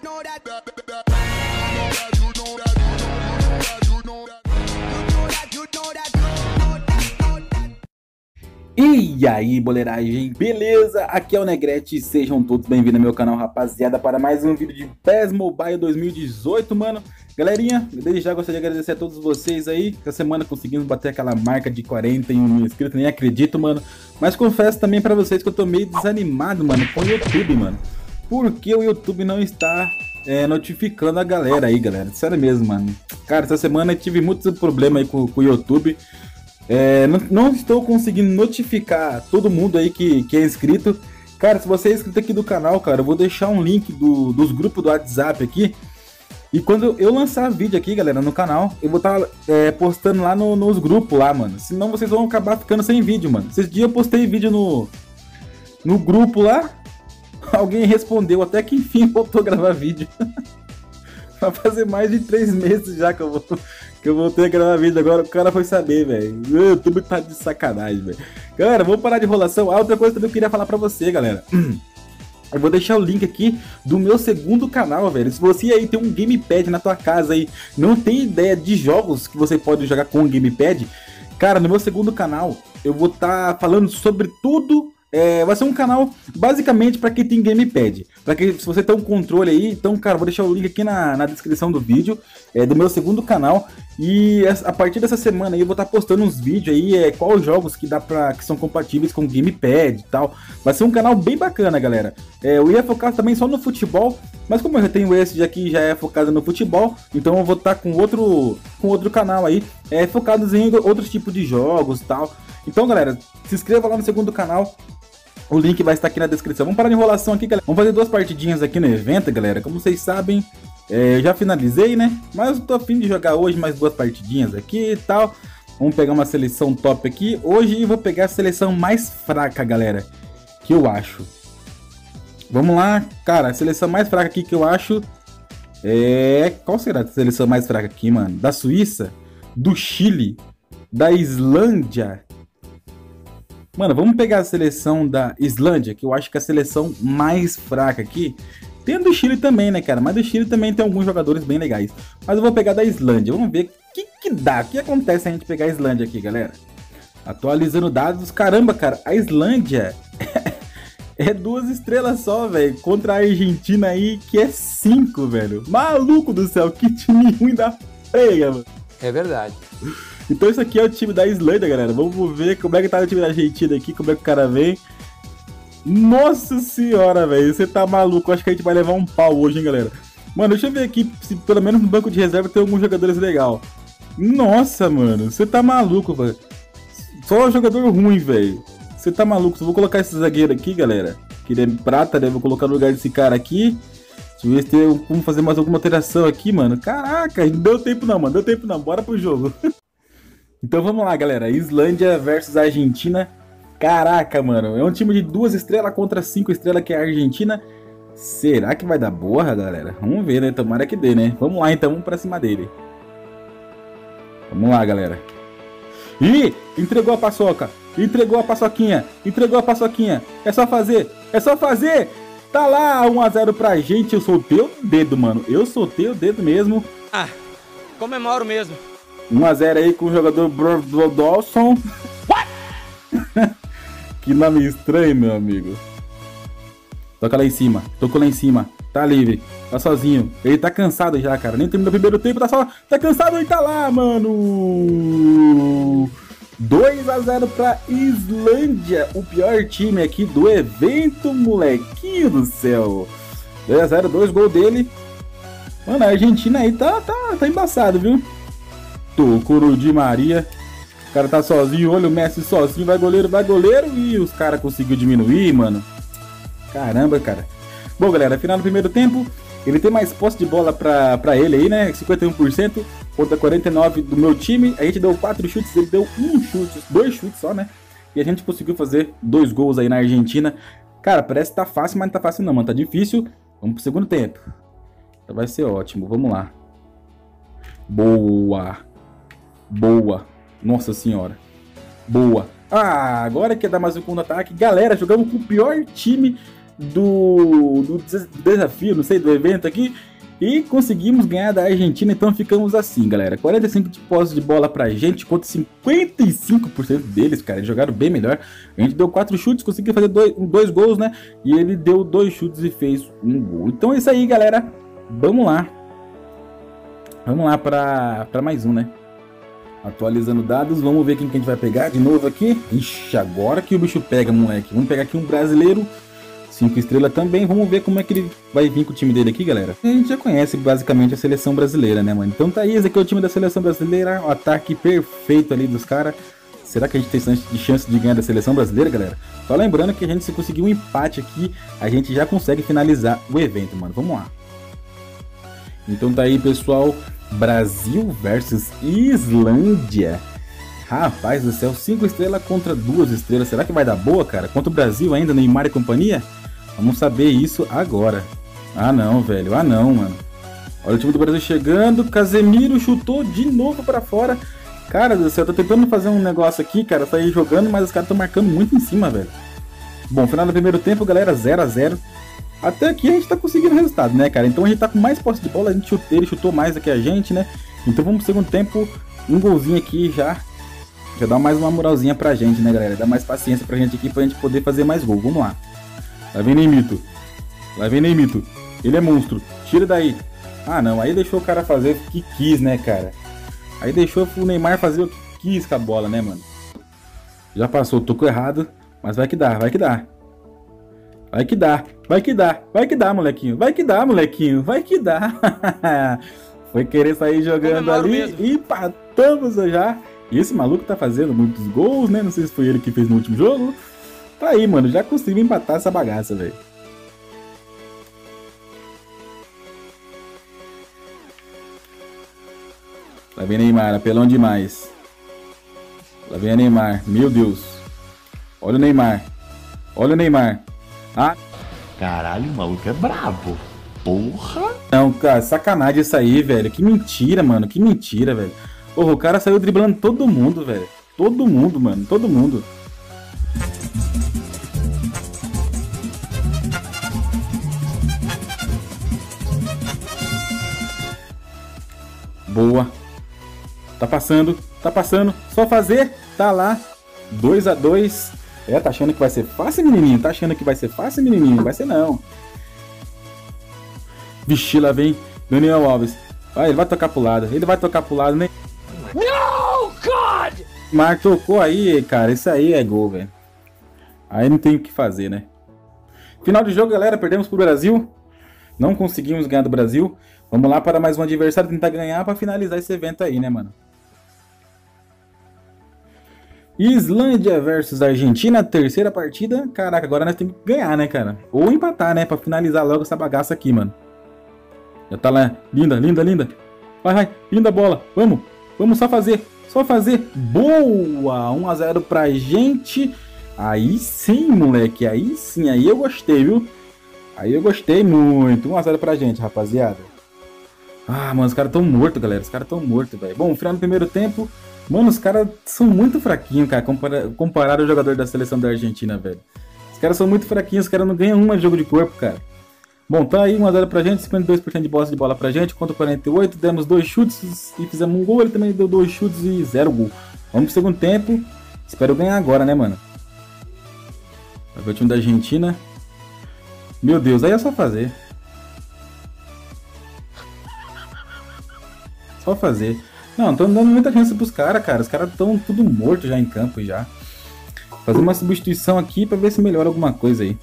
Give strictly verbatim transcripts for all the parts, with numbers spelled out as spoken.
E aí, boleiragem, beleza? Aqui é o Negrete, sejam todos bem-vindos ao meu canal, rapaziada, para mais um vídeo de P E S Mobile dois mil e dezoito, mano. Galerinha, desde já gostaria de agradecer a todos vocês aí. Essa semana conseguimos bater aquela marca de quarenta e um mil inscritos, nem acredito, mano. Mas confesso também pra vocês que eu tô meio desanimado, mano, com o YouTube, mano. Porque o YouTube não está é, notificando a galera aí, galera. Sério mesmo, mano. Cara, essa semana eu tive muito problema aí com, com o YouTube. É, não, não estou conseguindo notificar todo mundo aí que, que é inscrito. Cara, se você é inscrito aqui do canal, cara, eu vou deixar um link do, dos grupos do WhatsApp aqui. E quando eu lançar vídeo aqui, galera, no canal, eu vou estar tá, é, postando lá no, nos grupos lá, mano. Senão vocês vão acabar ficando sem vídeo, mano. Esses dias eu postei vídeo no, no grupo lá. Alguém respondeu, até que enfim voltou a gravar vídeo. Vai fazer mais de três meses já que eu, vou, que eu voltei a gravar vídeo. Agora o cara foi saber, velho. O YouTube tá de sacanagem, velho. Galera, vamos parar de enrolação. Ah, outra coisa que eu queria falar pra você, galera. Eu vou deixar o link aqui do meu segundo canal, velho. Se você aí tem um gamepad na tua casa aí, não tem ideia de jogos que você pode jogar com o gamepad, cara, no meu segundo canal eu vou estar tá falando sobre tudo. É, vai ser um canal basicamente para quem tem gamepad. Para que se você tem um controle aí, então, cara, vou deixar o link aqui na, na descrição do vídeo, é, do meu segundo canal. E a partir dessa semana aí eu vou estar tá postando uns vídeos aí, é, quais jogos que dá para que são compatíveis com gamepad e tal. Vai ser um canal bem bacana, galera. É, eu ia focar também só no futebol, mas como eu já tenho esse aqui já é focado no futebol, então eu vou estar tá com outro com outro canal aí, é, focados em outros tipos de jogos e tal. Então, galera, se inscreva lá no segundo canal. O link vai estar aqui na descrição. Vamos parar de enrolação aqui, galera. Vamos fazer duas partidinhas aqui no evento, galera. Como vocês sabem, é, já finalizei, né? Mas eu tô a fim de jogar hoje mais duas partidinhas aqui e tal. Vamos pegar uma seleção top aqui. Hoje eu vou pegar a seleção mais fraca, galera, que eu acho. Vamos lá. Cara, a seleção mais fraca aqui que eu acho é... Qual será a seleção mais fraca aqui, mano? Da Suíça? Do Chile? Da Islândia? Mano, vamos pegar a seleção da Islândia, que eu acho que é a seleção mais fraca aqui. Tem a do Chile também, né, cara? Mas do Chile também tem alguns jogadores bem legais. Mas eu vou pegar da Islândia. Vamos ver o que que dá. O que acontece se a gente pegar a Islândia aqui, galera? Atualizando dados. Caramba, cara, a Islândia é duas estrelas só, velho. Contra a Argentina aí, que é cinco, velho. Maluco do céu, que time ruim da freia, mano. É verdade. Então isso aqui é o time da Islândia, galera. Vamos ver como é que tá o time da Argentina aqui, como é que o cara vem. Nossa senhora, velho, você tá maluco. Acho que a gente vai levar um pau hoje, hein, galera. Mano, deixa eu ver aqui se pelo menos no banco de reserva tem alguns jogadores legais. Nossa, mano, você tá maluco, velho. Só jogador ruim, velho. Você tá maluco. Só vou colocar esse zagueiro aqui, galera, que ele é prata, né? Vou colocar no lugar desse cara aqui. Deixa eu ver se tem como fazer mais alguma alteração aqui, mano. Caraca, não deu tempo não, mano. Deu tempo não, bora pro jogo. Então vamos lá, galera. Islândia versus Argentina. Caraca, mano. É um time de duas estrelas contra cinco estrelas, que é a Argentina. Será que vai dar boa, galera? Vamos ver, né? Tomara que dê, né? Vamos lá, então. Vamos pra cima dele. Vamos lá, galera. Ih! Entregou a paçoca. Entregou a paçoquinha. Entregou a paçoquinha. É só fazer. É só fazer. Tá lá, um a zero pra gente. Eu soltei o dedo, mano. Eu soltei o dedo mesmo. Ah, comemoro mesmo. um a zero aí com o jogador Brodolson. Que nome estranho, meu amigo. Toca lá em cima. Tocou lá em cima. Tá livre. Tá sozinho. Ele tá cansado já, cara. Nem terminou o primeiro tempo. Tá só. Tá cansado e tá lá, mano. dois a zero pra Islândia. O pior time aqui do evento, molequinho do céu. dois a zero, dois gols dele. Mano, a Argentina aí tá, tá, tá embaçado, viu? Tocou no Di Maria. O cara tá sozinho. Olha o Messi sozinho. Vai goleiro, vai goleiro. E os caras conseguiu diminuir, mano. Caramba, cara. Bom, galera, final do primeiro tempo. Ele tem mais posse de bola pra, pra ele aí, né? cinquenta e um por cento contra quarenta e nove por cento do meu time. A gente deu quatro chutes, ele deu um chute. Dois chutes só, né? E a gente conseguiu fazer dois gols aí na Argentina. Cara, parece que tá fácil, mas não tá fácil não, mano. Tá difícil. Vamos pro segundo tempo. Então vai ser ótimo. Vamos lá. Boa. Boa. Nossa senhora. Boa. Ah, agora que é dar mais um contra-ataque. Galera, jogamos com o pior time do, do desafio, não sei, do evento aqui. E conseguimos ganhar da Argentina, então ficamos assim, galera. quarenta e cinco de posse de bola pra gente, contra cinquenta e cinco por cento deles, cara. Eles jogaram bem melhor. A gente deu quatro chutes, conseguiu fazer dois, dois gols, né? E ele deu dois chutes e fez um gol. Então é isso aí, galera. Vamos lá. Vamos lá pra, pra mais um, né? Atualizando dados, vamos ver quem que a gente vai pegar de novo aqui. Ixi, agora que o bicho pega, moleque. Vamos pegar aqui um brasileiro. Cinco estrelas também, vamos ver como é que ele vai vir com o time dele aqui, galera. A gente já conhece basicamente a seleção brasileira, né, mano? Então tá aí, esse aqui é o time da seleção brasileira, o ataque perfeito ali dos caras. Será que a gente tem chance de ganhar da seleção brasileira, galera? Só lembrando que a gente, se conseguir um empate aqui, a gente já consegue finalizar o evento, mano. Vamos lá. Então tá aí, pessoal, Brasil versus Islândia. Rapaz do céu, cinco estrelas contra duas estrelas. Será que vai dar boa, cara? Contra o Brasil ainda, Neymar e companhia? Vamos saber isso agora. Ah não, velho, ah não, mano. Olha o time do Brasil chegando, Casemiro chutou de novo pra fora. Cara do céu, eu tô tentando fazer um negócio aqui, cara, sair jogando, mas os caras estão marcando muito em cima, velho. Bom, final do primeiro tempo, galera, zero a zero. Até aqui a gente tá conseguindo resultado, né, cara? Então a gente tá com mais posse de bola, a gente chutou, ele chutou mais do que a gente, né? Então vamos pro segundo tempo, um golzinho aqui já. Já dá mais uma moralzinha pra gente, né, galera? Dá mais paciência pra gente aqui, pra gente poder fazer mais gol. Vamos lá. Lá vem Neymito. Lá vem Neymito. Ele é monstro. Tira daí. Ah, não. Aí deixou o cara fazer o que quis, né, cara? Aí deixou o Neymar fazer o que quis com a bola, né, mano? Já passou. Tocou errado. Mas vai que dá. Vai que dá. Vai que dá. Vai que dá. Vai que dá, molequinho. Vai que dá, molequinho. Vai que dá. Foi querer sair jogando ali. Mesmo. E empatamos já. E esse maluco tá fazendo muitos gols, né? Não sei se foi ele que fez no último jogo. Tá aí, mano. Já conseguiu empatar essa bagaça, velho. Lá vem Neymar, apelão demais. Lá vem a Neymar. Meu Deus. Olha o Neymar. Olha o Neymar. Ah. Caralho, o maluco é brabo. Porra. Não, cara. Sacanagem isso aí, velho. Que mentira, mano. Que mentira, velho. Porra, o cara saiu driblando todo mundo, velho. Todo mundo, mano. Todo mundo. Boa. Tá passando. Tá passando. Só fazer. Tá lá. dois a dois. É, tá achando que vai ser fácil, menininho? Tá achando que vai ser fácil, menininho? Não vai ser, não. Vixe, lá vem Daniel Alves. Ah, ele vai tocar pro lado. Ele vai tocar pro lado, né? No, God! Mark tocou aí, cara. Isso aí é gol, velho. Aí não tem o que fazer, né? Final de jogo, galera. Perdemos pro Brasil. Não conseguimos ganhar do Brasil. Vamos lá para mais um adversário tentar ganhar para finalizar esse evento aí, né, mano? Islândia versus Argentina. Terceira partida. Caraca, agora nós temos que ganhar, né, cara? Ou empatar, né? Para finalizar logo essa bagaça aqui, mano. Já tá lá. Linda, linda, linda. Vai, vai. Linda bola. Vamos. Vamos só fazer, só fazer. Boa! um a zero pra gente. Aí sim, moleque. Aí sim, aí eu gostei, viu? Aí eu gostei muito. um a zero pra gente, rapaziada. Ah, mano, os caras tão mortos, galera. Os caras tão mortos, velho. Bom, final do primeiro tempo. Mano, os caras são muito fraquinhos, cara. Compara comparado ao jogador da seleção da Argentina, velho. Os caras são muito fraquinhos. Os caras não ganham uma de jogo de corpo, cara. Bom, tá aí um a zero pra gente, cinquenta e dois por cento de posse de bola pra gente, contra quarenta e oito, demos dois chutes e fizemos um gol, ele também deu dois chutes e zero gol. Vamos pro segundo tempo, espero ganhar agora, né, mano? Vai ver o time da Argentina. Meu Deus, aí é só fazer. Só fazer. Não, estão dando muita chance pros caras, cara, os caras estão tudo morto já em campo já. Fazer uma substituição aqui pra ver se melhora alguma coisa aí.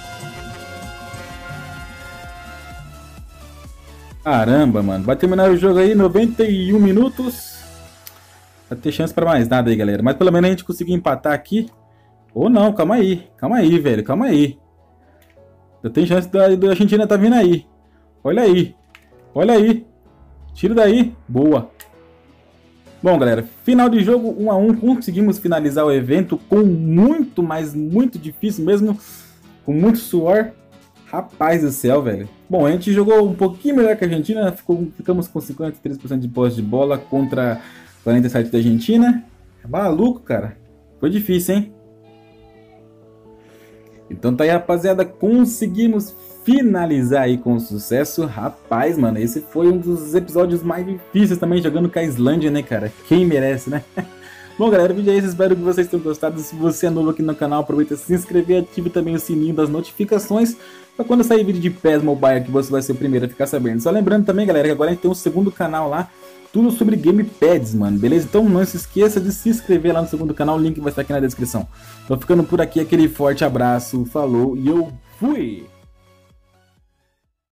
Caramba, mano. Vai terminar o jogo aí, noventa e um minutos. Vai ter chance pra mais nada aí, galera. Mas pelo menos a gente conseguiu empatar aqui. Ou não, calma aí. Calma aí, velho. Calma aí. Já tem chance da, da Argentina tá vindo aí. Olha aí. Olha aí. Tira daí. Boa. Bom, galera. Final de jogo, um a um. Conseguimos finalizar o evento com muito, mas muito difícil mesmo. Com muito suor. Rapaz do céu, velho. Bom, a gente jogou um pouquinho melhor que a Argentina. Ficou, ficamos com cinquenta e três por cento de posse de bola contra quarenta e sete por cento da Argentina. É maluco, cara. Foi difícil, hein? Então tá aí, rapaziada, conseguimos finalizar aí com sucesso. Rapaz, mano, esse foi um dos episódios mais difíceis também, jogando com a Islândia, né, cara? Quem merece, né? Bom, galera, o vídeo é esse, espero que vocês tenham gostado. Se você é novo aqui no canal, aproveita e se inscrever, ative também o sininho das notificações, para quando sair vídeo de P E S Mobile aqui, você vai ser o primeiro a ficar sabendo. Só lembrando também, galera, que agora a gente tem um segundo canal lá, tudo sobre gamepads, mano, beleza? Então não se esqueça de se inscrever lá no segundo canal, o link vai estar aqui na descrição. Tô ficando por aqui, aquele forte abraço, falou e eu fui!